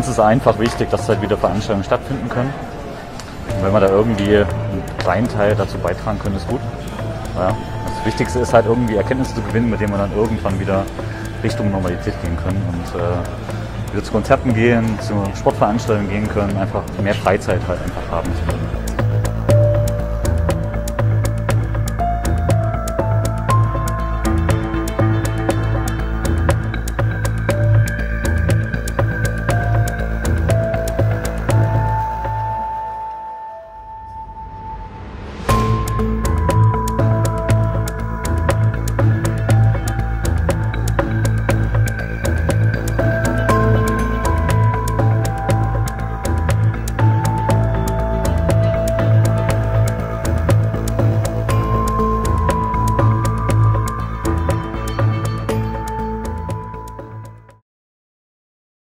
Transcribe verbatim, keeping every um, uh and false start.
uns ist einfach wichtig, dass halt wieder Veranstaltungen stattfinden können. Und wenn wir da irgendwie einen kleinen Teil dazu beitragen können, ist gut. Ja, das Wichtigste ist halt irgendwie Erkenntnisse zu gewinnen, mit denen wir dann irgendwann wieder Richtung Normalität gehen können und äh, wieder zu Konzerten gehen, zu Sportveranstaltungen gehen können, einfach mehr Freizeit halt einfach haben.